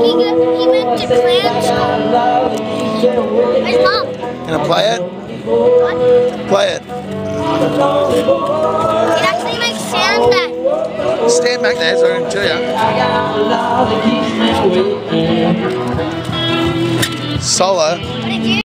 he meant to clam skull. Where's Mom? Gonna play it? What? Play it. It actually makes sound that. Stand back there so I can show you. Solo. But it